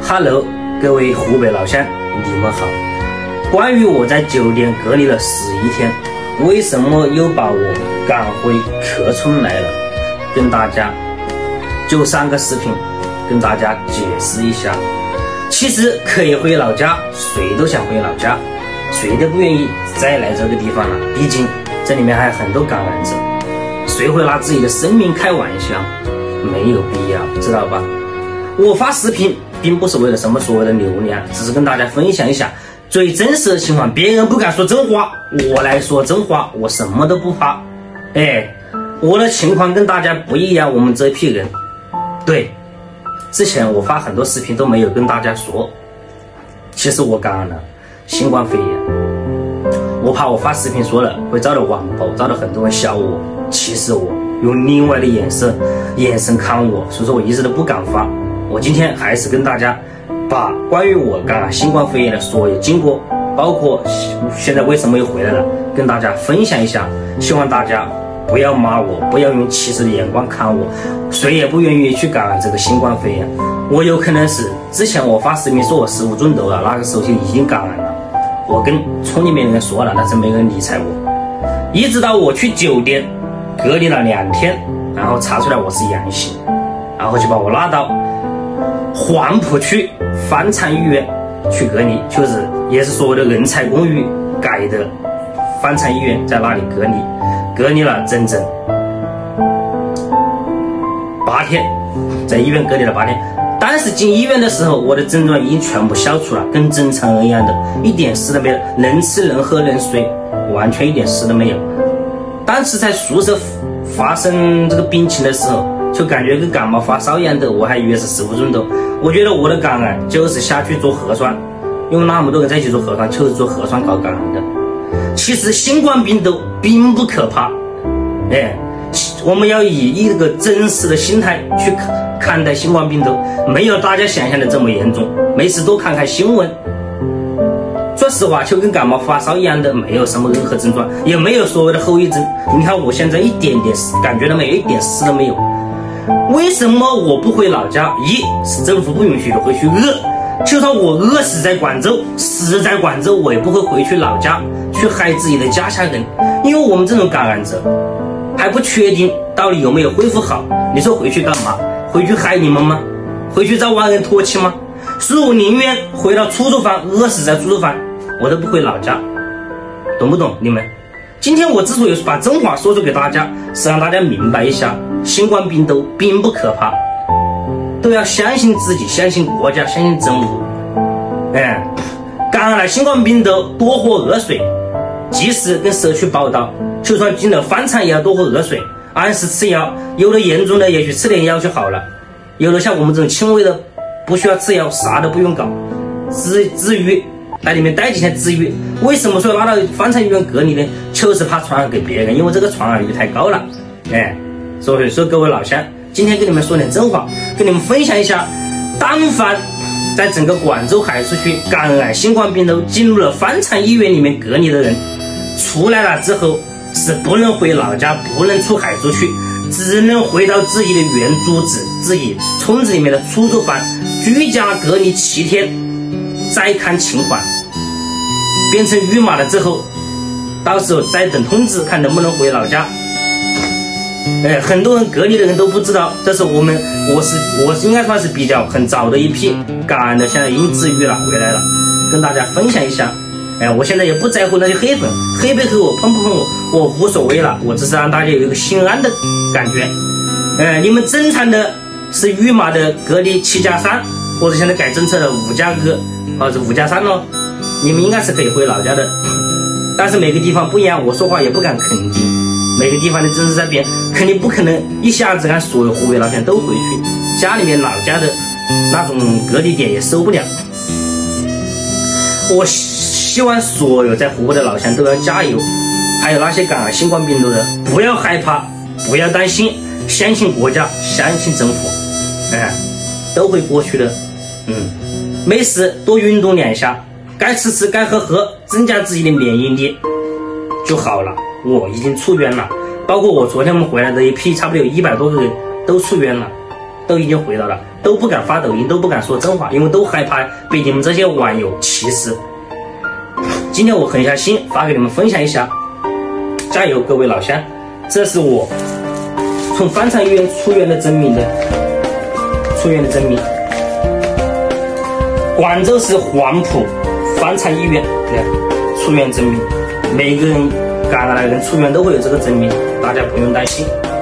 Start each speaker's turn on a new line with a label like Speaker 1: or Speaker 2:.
Speaker 1: Hello， 各位湖北老乡，你们好。关于我在酒店隔离了11天，为什么又把我赶回客村来了？跟大家就3个视频跟大家解释一下。其实可以回老家，谁都想回老家，谁都不愿意再来这个地方了。毕竟这里面还有很多感染者，谁会拿自己的生命开玩笑？没有必要，知道吧？我发视频并不是为了什么所谓的流量，只是跟大家分享一下最真实的情况。别人不敢说真话，我来说真话，我什么都不怕。我的情况跟大家不一样，我们这批人，对，之前我发很多视频都没有跟大家说，其实我感染了新冠肺炎。我怕我发视频说了会遭到网暴，遭到很多人笑我，其实我用另外的眼神看我，所以说我一直都不敢发。我今天还是跟大家把关于我感染新冠肺炎的所有经过，包括现在为什么又回来了，跟大家分享一下。希望大家不要骂我，不要用歧视的眼光看我，谁也不愿意去感染这个新冠肺炎。我有可能是之前我发视频说我食物中毒了，那个时候就已经感染了，我跟村里面人说了，但是没人理睬我。一直到我去酒店隔离了2天，然后查出来我是阳性，然后就把我拉到黄浦区方舱医院去隔离，就是也是所谓的人才公寓改的方舱医院，在那里隔离了整整8天，在医院隔离了8天。当时进医院的时候，我的症状已经全部消除了，跟正常人一样的，一点事都没有，能吃能喝能睡，完全一点事都没有。当时在宿舍发生这个病情的时候，就感觉跟感冒发烧一样的，我还以为是食物中毒。我觉得我的感染就是下去做核酸，因为那么多人在一起做核酸，就是做核酸搞感染的。其实新冠病毒并不可怕，我们要以一个真实的心态去看待新冠病毒，没有大家想象的这么严重。没事多看看新闻，说实话就跟感冒发烧一样的，没有什么任何症状，也没有所谓的后遗症。你看我现在一点点感觉都没有，一点事都没有。为什么我不回老家？一是政府不允许回去，就算我饿死在广州，我也不会回去老家去害自己的家乡人。因为我们这种感染者还不确定到底有没有恢复好，你说回去干嘛？回去害你们吗？回去遭外人唾弃吗？所以我宁愿回到出租房，饿死在出租房，我都不回老家，懂不懂你们？今天我之所以把真话说出给大家，是让大家明白一下，新冠病毒并不可怕，都要相信自己，相信国家，相信政府。感染新冠病毒多喝热水，及时跟社区报道，就算进了方舱也要多喝热水，按时吃药，有的严重的也许吃点药就好了，有的像我们这种轻微的不需要吃药，啥都不用搞，治愈在里面待几天治愈。为什么说拉到方舱医院隔离呢？就是怕传染给别人，因为这个传染率太高了。所以说各位老乡，今天跟你们说点真话，跟你们分享一下，但凡在整个广州海珠区感染新冠病毒进入了方舱医院里面隔离的人，出来了之后是不能回老家，不能出海珠区，只能回到自己的原住址，自己村子里面的出租房居家隔离7天，再看情况，变成绿码了之后，到时候再等通知，看能不能回老家。很多人隔离的人都不知道，这是我是应该算是比较很早的一批感染的，现在已经治愈了，回来了，跟大家分享一下。我现在也不在乎那些黑粉，黑不黑我，喷不喷我无所谓了，我只是让大家有一个心安的感觉。你们正常的是绿码的隔离7+3，或者现在改政策的5+2或者5+3咯，你们应该是可以回老家的。但是每个地方不一样，我说话也不敢肯定，每个地方的政策在变，肯定不可能一下子让所有湖北老乡都回去，家里面老家的那种隔离点也收不了。我希望所有在湖北的老乡都要加油，还有那些感染新冠病毒的不要害怕，不要担心，相信国家，相信政府，都会过去的。没事多运动2下，该吃吃该喝喝，增加自己的免疫力就好了。我已经出院了，包括我昨天我们回来的一批差不多有100多个人都出院了。 都已经回到了，都不敢发抖音，都不敢说真话，因为都害怕被你们这些网友歧视。今天我狠下心发给你们分享一下，加油各位老乡！这是我从方舱医院出院的证明。广州市黄埔方舱医院的出院证明，每个人感染的人出院都会有这个证明，大家不用担心。